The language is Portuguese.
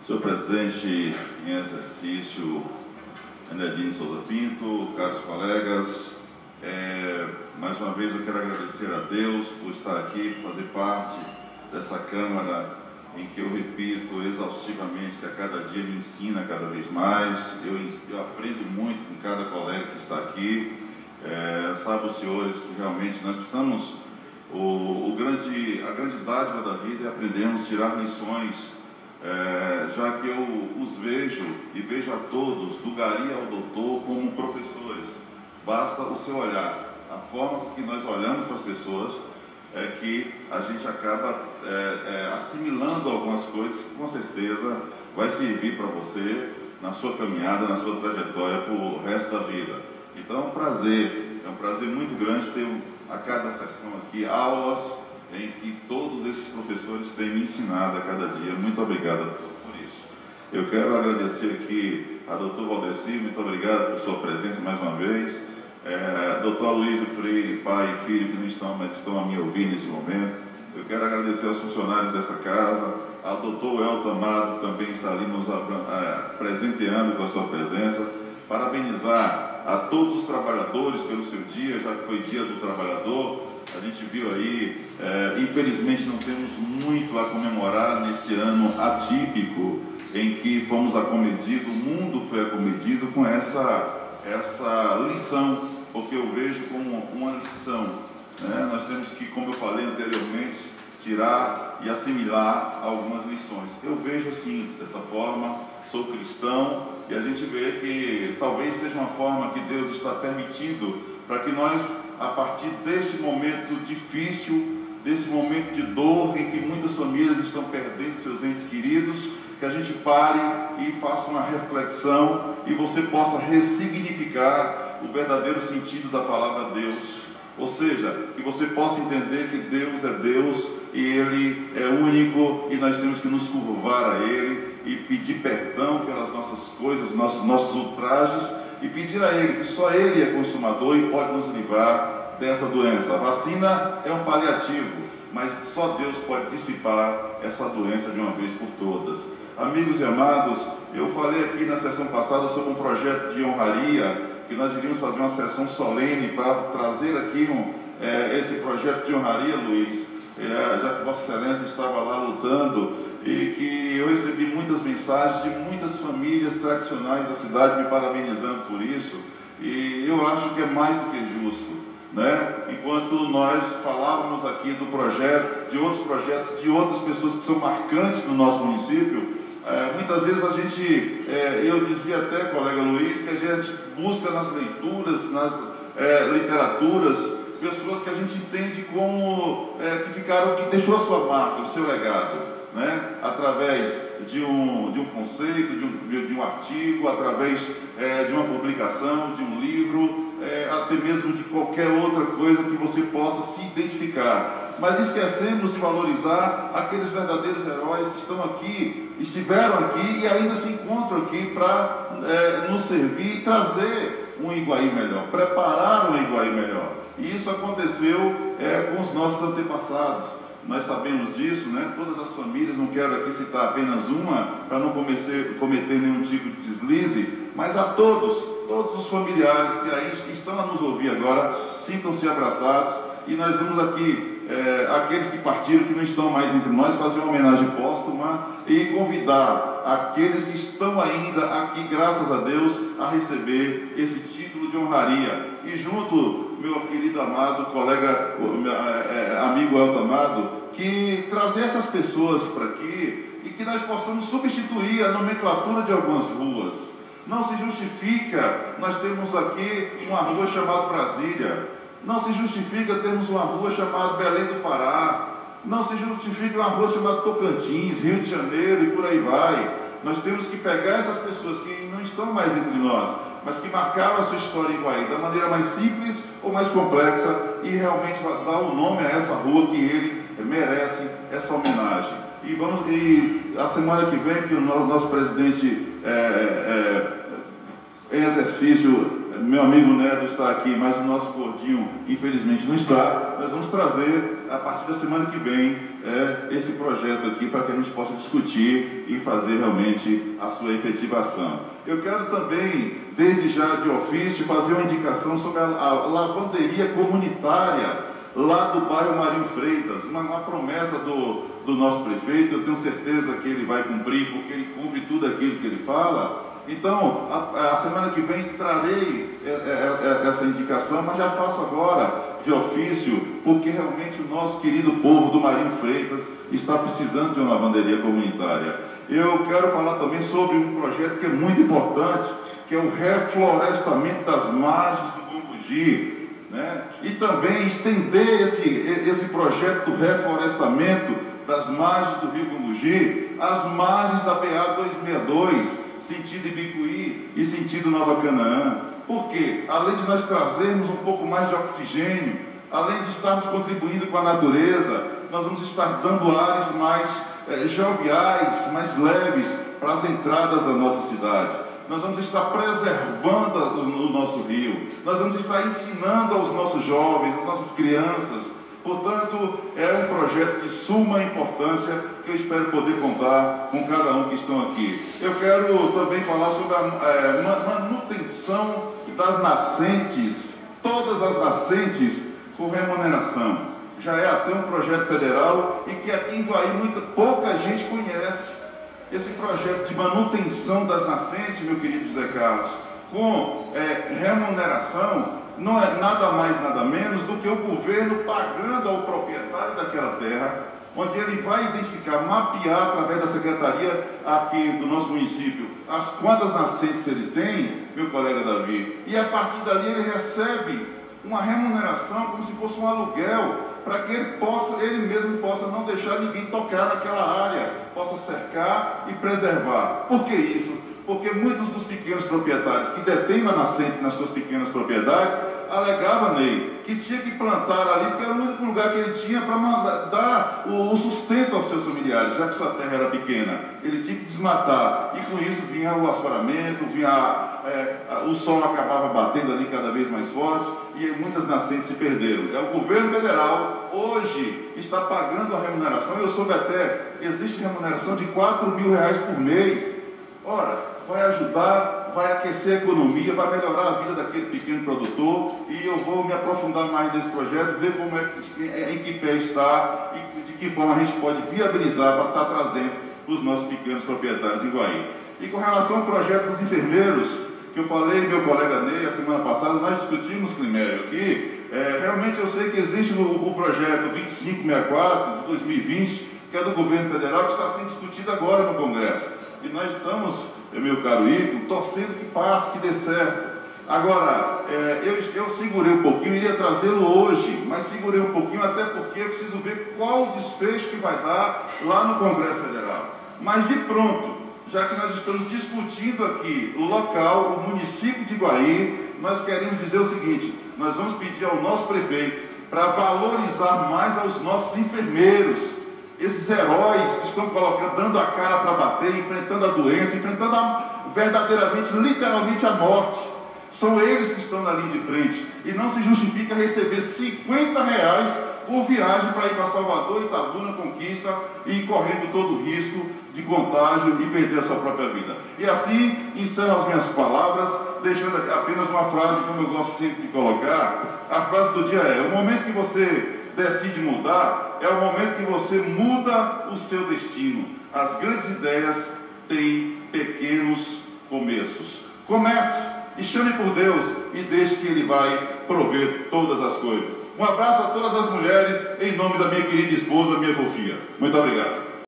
Senhor presidente em exercício, Enedino Souza Pinto, caros colegas, mais uma vez eu quero agradecer a Deus por estar aqui, por fazer parte dessa Câmara em que eu repito exaustivamente que a cada dia me ensina cada vez mais. Eu aprendo muito com cada colega que está aqui. Sabe os senhores que realmente nós precisamos, a grande dádiva da vida é aprendermos a tirar lições, já que eu os vejo e vejo a todos, do gari ao doutor, como professores. Basta o seu olhar, a forma que nós olhamos para as pessoas é que a gente acaba assimilando algumas coisas que com certeza vai servir para você na sua caminhada, na sua trajetória para o resto da vida. Então é um prazer muito grande ter a cada sessão aqui aulas em que todos esses professores têm me ensinado a cada dia. Muito obrigado por isso. Eu quero agradecer aqui a doutor Valdeci, muito obrigado por sua presença mais uma vez. Doutor Aloysio Freire, pai e filho que não estão, mas estão a me ouvir nesse momento. Eu quero agradecer aos funcionários dessa casa, ao doutor Elton Amado, que também está ali nos presenteando com a sua presença. Parabenizar a todos os trabalhadores pelo seu dia, já que foi dia do trabalhador. A gente viu aí, infelizmente não temos muito a comemorar nesse ano atípico em que fomos acometidos, o mundo foi acometido com essa lição, porque eu vejo como uma lição, né? Nós temos que, como eu falei anteriormente, tirar e assimilar algumas lições. Eu vejo assim, dessa forma, sou cristão e a gente vê que talvez seja uma forma que Deus está permitindo para que nós, a partir deste momento difícil, desse momento de dor em que muitas famílias estão perdendo seus entes queridos, que a gente pare e faça uma reflexão e você possa ressignificar o verdadeiro sentido da palavra Deus. Ou seja, que você possa entender que Deus é Deus e Ele é único e nós temos que nos curvar a Ele e pedir perdão pelas nossas coisas, nossos ultrajes, e pedir a Ele que só Ele é consumador e pode nos livrar dessa doença. A vacina é um paliativo, mas só Deus pode dissipar essa doença de uma vez por todas. Amigos e amados, eu falei aqui na sessão passada sobre um projeto de honraria, que nós iríamos fazer uma sessão solene para trazer aqui esse projeto de honraria, Luiz, já que Vossa Excelência estava lá lutando, e que eu recebi muitas mensagens de muitas famílias tradicionais da cidade me parabenizando por isso, e eu acho que é mais do que justo, né? Enquanto nós falávamos aqui do projeto, de outros projetos, de outras pessoas que são marcantes no nosso município, muitas vezes a gente, eu dizia até, colega Luiz, que a gente busca nas leituras, nas literaturas, pessoas que a gente entende como que deixou a sua marca, o seu legado, né? Através de um conceito, de um artigo, através de uma publicação, de um livro, até mesmo de qualquer outra coisa que você possa se identificar. Mas esquecemos de valorizar aqueles verdadeiros heróis que estão aqui, estiveram aqui e ainda se encontram aqui para nos servir e trazer um Iguaí melhor, preparar um Iguaí melhor. E isso aconteceu com os nossos antepassados. Nós sabemos disso, né? Todas as famílias, não quero aqui citar apenas uma, para não cometer nenhum tipo de deslize, mas a todos os familiares que aí estão a nos ouvir agora, sintam-se abraçados, e nós vamos aqui, aqueles que partiram, que não estão mais entre nós, fazer uma homenagem póstuma e convidar aqueles que estão ainda aqui, graças a Deus, a receber esse título de honraria. E junto, meu querido amado colega, amigo Elton Amado, que trazer essas pessoas para aqui e que nós possamos substituir a nomenclatura de algumas ruas. Não se justifica nós temos aqui uma rua chamada Brasília, não se justifica termos uma rua chamada Belém do Pará, não se justifica uma rua chamada Tocantins, Rio de Janeiro e por aí vai. Nós temos que pegar essas pessoas que não estão mais entre nós, mas que marcaram a sua história em Iguaí da maneira mais simples ou mais complexa e realmente dar o nome a essa rua que ele merece essa homenagem. E a semana que vem, que o nosso presidente em exercício, meu amigo Neto está aqui, mas o nosso gordinho infelizmente não está. Nós vamos trazer a partir da semana que vem esse projeto aqui para que a gente possa discutir e fazer realmente a sua efetivação. Eu quero também, desde já de ofício, fazer uma indicação sobre a lavanderia comunitária lá do bairro Marinho Freitas, uma promessa do nosso prefeito. Eu tenho certeza que ele vai cumprir, porque ele cumpre tudo aquilo que ele fala. Então, a semana que vem trarei essa indicação, mas já faço agora de ofício, porque realmente o nosso querido povo do Marinho Freitas está precisando de uma lavanderia comunitária. Eu quero falar também sobre um projeto que é muito importante, que é o reflorestamento das margens do Gombugi, né? E também estender esse projeto do reflorestamento das margens do Rio Gombugi às margens da BA 262, sentido Ibicuí e sentido Nova Canaã. Porque, além de nós trazermos um pouco mais de oxigênio, além de estarmos contribuindo com a natureza, nós vamos estar dando ares mais joviais, mais leves para as entradas da nossa cidade. Nós vamos estar preservando o nosso rio, nós vamos estar ensinando aos nossos jovens, às nossas crianças. Portanto, é um projeto de suma importância que eu espero poder contar com cada um que estão aqui. Eu quero também falar sobre a manutenção das nascentes, todas as nascentes com remuneração. Já é até um projeto federal e que aqui em Guaí pouca gente conhece. Esse projeto de manutenção das nascentes, meu querido José Carlos, com remuneração, não é nada mais, nada menos do que o governo pagando ao proprietário daquela terra, onde ele vai identificar, mapear através da secretaria aqui do nosso município quantas nascentes ele tem, meu colega Davi, e a partir dali ele recebe uma remuneração como se fosse um aluguel, para que ele mesmo possa não deixar ninguém tocar naquela área, possa cercar e preservar. Por que isso? Porque muitos dos pequenos proprietários que detêm a nascente nas suas pequenas propriedades alegavam nele que tinha que plantar ali, porque era o único lugar que ele tinha para dar o sustento aos seus familiares, já que sua terra era pequena. Ele tinha que desmatar, e com isso vinha o assoramento, o sol acabava batendo ali cada vez mais forte, e muitas nascentes se perderam. O governo federal hoje está pagando a remuneração. Eu soube até, existe remuneração de R$4.000 por mês. Ora, vai ajudar, vai aquecer a economia, vai melhorar a vida daquele pequeno produtor, e eu vou me aprofundar mais nesse projeto, ver como em que pé está e de que forma a gente pode viabilizar para estar trazendo para os nossos pequenos proprietários em Guaí. E com relação ao projeto dos enfermeiros, que eu falei, meu colega Ney, a semana passada, nós discutimos, Climério, aqui, realmente eu sei que existe o projeto 2564 de 2020, que é do governo federal, que está sendo discutido agora no Congresso. E nós estamos, meu caro Ico, torcendo que passe, que dê certo. Agora, eu segurei um pouquinho, iria trazê-lo hoje, mas segurei um pouquinho até porque eu preciso ver qual o desfecho que vai dar lá no Congresso Federal. Mas de pronto, já que nós estamos discutindo aqui o local, o município de Guaí, nós queremos dizer o seguinte: nós vamos pedir ao nosso prefeito para valorizar mais aos nossos enfermeiros, esses heróis que estão dando a cara para bater, enfrentando a doença, enfrentando verdadeiramente, literalmente a morte. São eles que estão na linha de frente, e não se justifica receber R$50 por viagem para ir para Salvador, Itabuna, Conquista, e correndo todo o risco de contágio e perder a sua própria vida. E assim encerro as minhas palavras, deixando apenas uma frase, como eu gosto sempre de colocar. A frase do dia é: o momento que você decide mudar é o momento que você muda o seu destino. As grandes ideias têm pequenos começos. Comece e chame por Deus e deixe que Ele vai prover todas as coisas. Um abraço a todas as mulheres, em nome da minha querida esposa, minha fofinha. Muito obrigado.